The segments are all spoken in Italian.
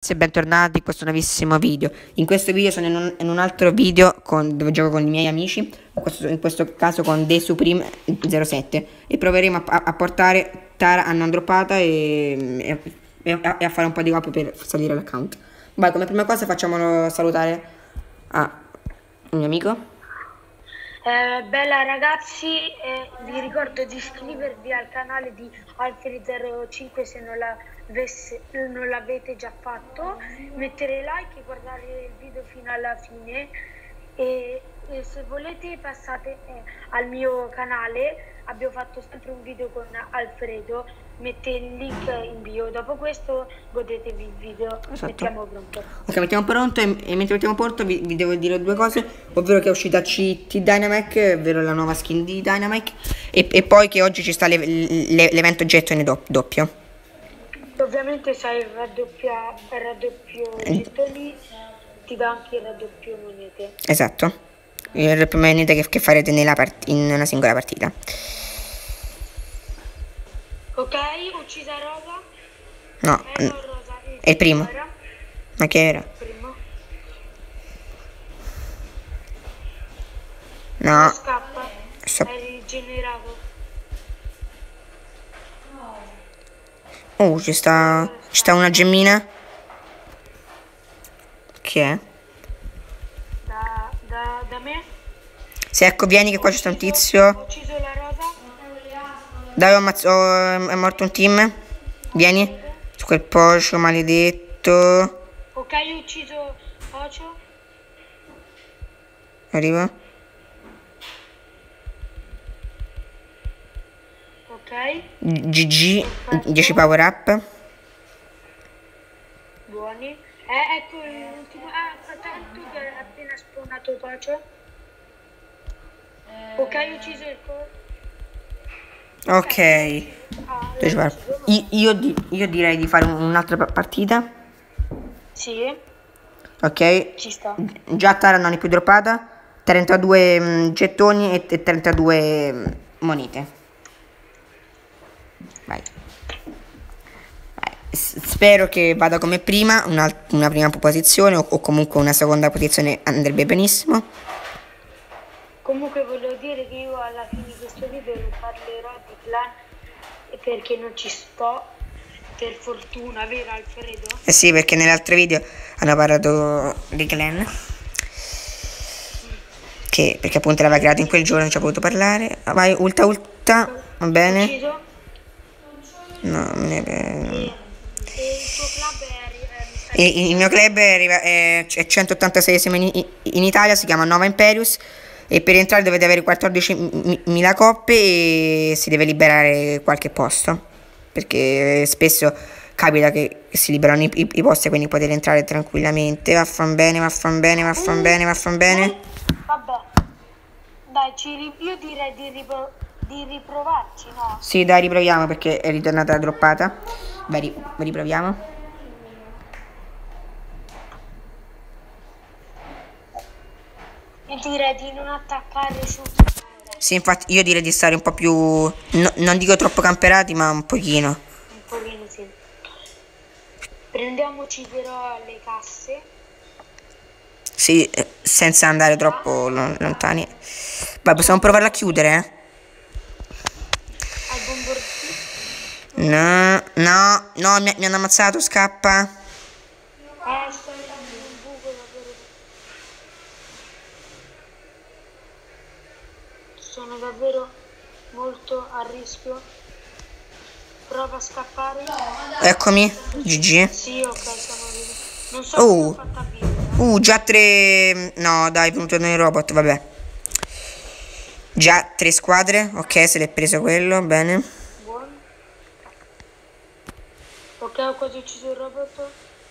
E bentornati in questo nuovissimo video. In questo video sono in un altro video dove gioco con i miei amici, in questo caso con The Supreme 07, e proveremo a portare Tara a non droppata e a fare un po' di colpo per salire l'account. Vai, come prima cosa facciamolo salutare a un mio amico. Bella ragazzi, vi ricordo di iscrivervi al canale di Alfred05 se non l'avete già fatto, mettere like e guardare il video fino alla fine e se volete passate al mio canale, abbiamo fatto sempre un video con Alfredo, mette il link in bio. Dopo questo godetevi il video. Esatto. Mettiamo pronto. Ok, mettiamo pronto e mentre mettiamo pronto vi devo dire due cose, ovvero che è uscita CT Dynamite, ovvero la nuova skin di Dynamite, e poi che oggi ci sta l'evento gettoni doppio. Ovviamente sai il raddoppio gettoni ti dà anche il raddoppio monete. Esatto, il raddoppio monete che farete in una singola partita. Ok, uccisa Rosa. No, Rosa, è il primo. Ma che era? Primo. No. Scappa. È rigenerato. Ci sta una gemmina. Che è? Da me. Se ecco, vieni che qua c'è un tizio. Ho ucciso la Rosa. Dai, è morto un team. Vieni. Su quel pocio maledetto. Ok, ho ucciso Ocio. Arrivo. Ok. GG. 10 power up. Buoni. Ecco l'ultimo. Attento che è appena spawnato Ocio. Ok, ho ucciso il core. Ok. Io direi di fare un'altra partita. Sì. Ok. Ci sta. Già Tara non è più droppata. 32 gettoni e 32 monete. Vai. Spero che vada come prima, una prima posizione o comunque una seconda posizione andrebbe benissimo. Comunque volevo dire che io alla fine di questo video non parlerò di clan perché non ci sto, per fortuna, vero Alfredo? Eh sì, perché nell'altro video hanno parlato di clan, perché appunto l'aveva creato in quel giorno, non ci ha potuto parlare. Vai, ulta, va bene. Ucciso? No, E il tuo club è il mio club è 186esimo in Italia, si chiama Nova Imperius. E per entrare dovete avere 14.000 coppe e si deve liberare qualche posto, perché spesso capita che si liberano i posti, quindi potete entrare tranquillamente. Vaffan bene. Vabbè, dai, io direi di riprovarci, no? Sì, dai, riproviamo perché è ritornata droppata. Vai, riproviamo. Io direi di non attaccare su. Sì, infatti io direi di stare un po' più, non dico troppo camperati, ma un pochino. Un pochino, sì. Prendiamoci però le casse. Sì, senza andare troppo lontani. Vai, possiamo provarla a chiudere, Al bombardino. No, mi hanno ammazzato, scappa. Sto in un buco davvero. Sono davvero molto a rischio. Prova a scappare. Eccomi, GG. Sì, ok, siamo vivi. Non so come ho fatto a vivere. Già 3. No, dai, è venuto nel robot, vabbè. Già 3 squadre, ok, se l'è preso quello, bene. Buono. Ok, ho quasi ucciso il robot.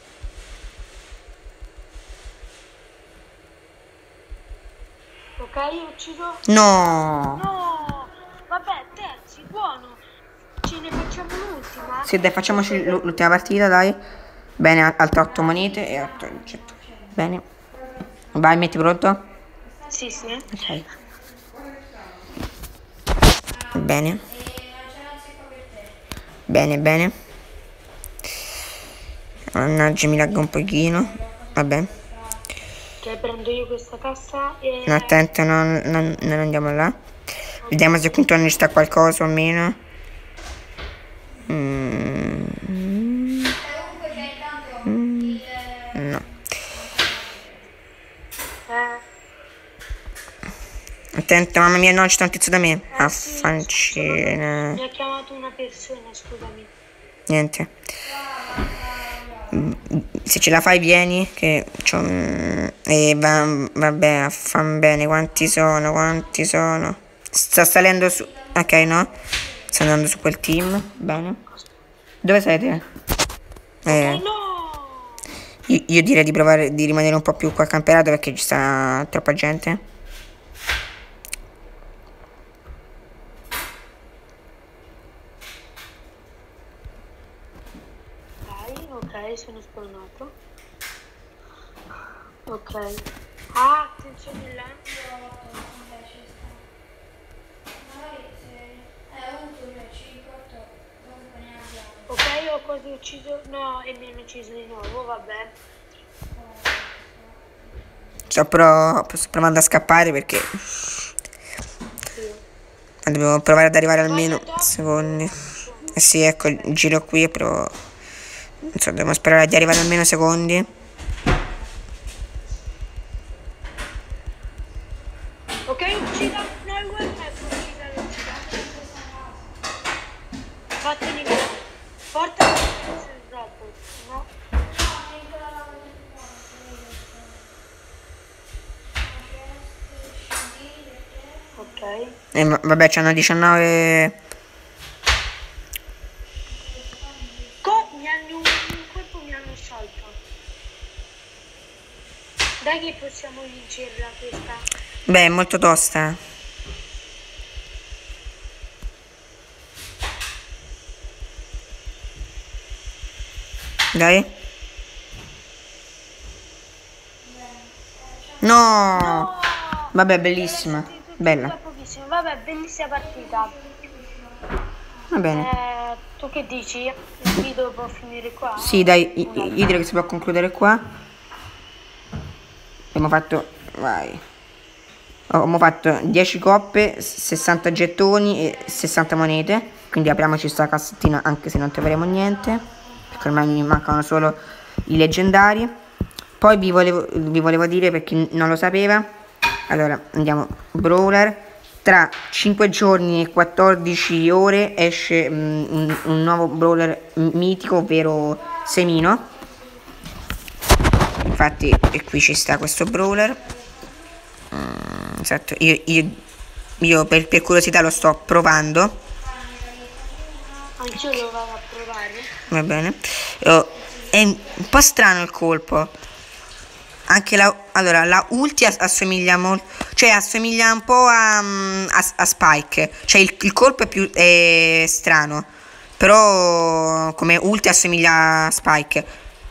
Ok, ho ucciso. No, vabbè, terzi, buono. Ce ne facciamo l'ultima. sì, dai, facciamoci l'ultima partita, dai. Bene, altre 8 monete e 8 gettoni. Bene. Vai, metti pronto? Sì. Ok. Bene. Mannaggia, mi lagga un pochino. Vabbè. Ok, prendo io questa cassa e... No, attento, non andiamo là. Vediamo se contorno ci sta qualcosa o meno. No. Attento, mamma mia, no, ci sta un tizio da me. Affancina. Mi ha chiamato una persona, scusami. Niente. Se ce la fai vieni, che c'ho... vabbè, affan bene, quanti sono? Sta salendo su... Ok, no? Sta andando su quel team, bene. Dove siete? No! Io direi di provare di rimanere un po' più qua camperato perché ci sta troppa gente. Ok, sono spawnato. Ok. Ah, attenzione là. Ok, ho quasi ucciso. No, e mi hanno ucciso di nuovo, vabbè. Sto provando a scappare perché dobbiamo provare ad arrivare almeno secondi. Eh sì, ecco, giro qui e provo. Non so, dobbiamo sperare di arrivare almeno secondi. Ok, uccida. No, il web uccida, l'uccida. Vattene via. Portami dopo. No. Ok. Vabbè, c'hanno 19. Dai che possiamo vincerla questa. Beh, è molto tosta. Dai. No. Vabbè, bellissima. Bella. Vabbè, bellissima partita. Va bene. Tu che dici? Il video può finire qua? Sì, dai, io direi che si può concludere qua. Abbiamo fatto, vai. Abbiamo fatto 10 coppe, 60 gettoni e 60 monete. Quindi apriamoci sta cassettina anche se non troveremo niente, perché ormai mi mancano solo i leggendari. Poi vi volevo dire, per chi non lo sapeva, allora andiamo Brawler. Tra 5 giorni e 14 ore esce un nuovo Brawler mitico, ovvero Semino. Infatti e qui ci sta questo Brawler. Esatto, io per curiosità lo sto provando. Anch'io lo vado a provare. Va bene. È un po' strano il colpo. Anche la ulti assomiglia molto, cioè assomiglia un po' a Spike. Cioè il colpo è strano, però come ulti assomiglia a Spike.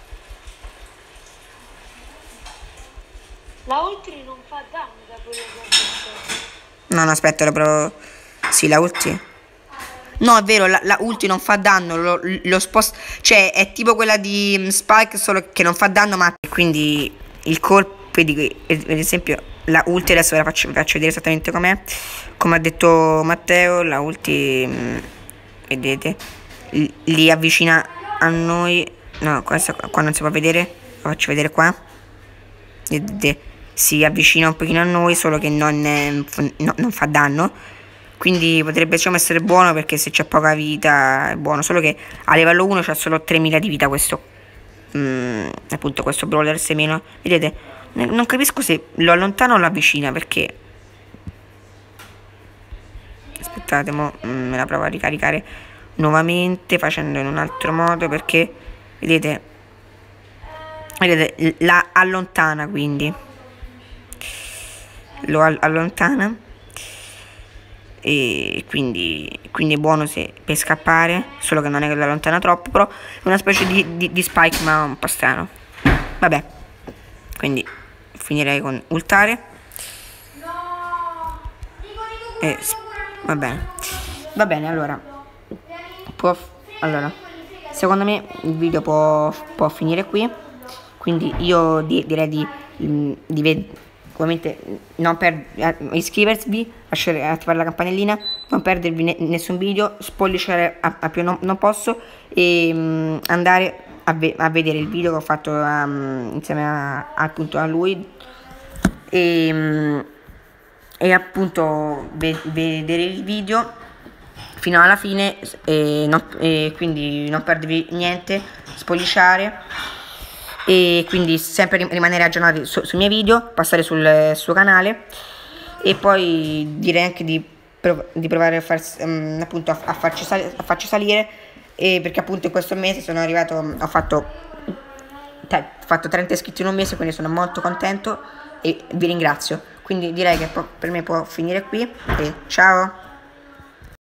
La ulti non fa danno da quello che ho visto. No, aspetta, lo provo. Sì, la ulti. No, è vero, la ulti non fa danno, lo sposta. Cioè, è tipo quella di Spike, solo che non fa danno, ma quindi il colpo, vedi, ad esempio, la ulti, adesso ve la vi faccio vedere esattamente com'è. Come ha detto Matteo, la ulti, vedete, li avvicina a noi. No, questo qua non si può vedere, lo faccio vedere qua. Vedete, si avvicina un pochino a noi, solo che non fa danno. Quindi potrebbe, diciamo, essere buono, perché se c'è poca vita è buono. Solo che a livello 1 c'ha solo 3000 di vita questo, appunto questo Brawler semino. Vedete, non capisco se lo allontana o lo avvicina, perché aspettate, me la provo a ricaricare nuovamente facendo in un altro modo, perché vedete la allontana, quindi lo allontana, e quindi è buono se per scappare, solo che non è che lo allontana troppo, però è una specie di Spike, ma un po' strano. Vabbè, quindi finirei con ultare e va bene, allora allora secondo me il video può finire qui, quindi io direi ovviamente non iscrivervi, attivare la campanellina, non perdervi nessun video, spoilerare a più non posso, e andare a vedere il video che ho fatto insieme appunto a lui, e appunto vedere il video fino alla fine, e quindi non perdervi niente, spoilerare, e quindi sempre rimanere aggiornati sui miei video, passare sul suo canale, e poi direi anche di provare a appunto a farci salire, perché appunto in questo mese sono arrivato, ho fatto 30 iscritti in un mese, quindi sono molto contento e vi ringrazio. Quindi direi che per me può finire qui, e ciao.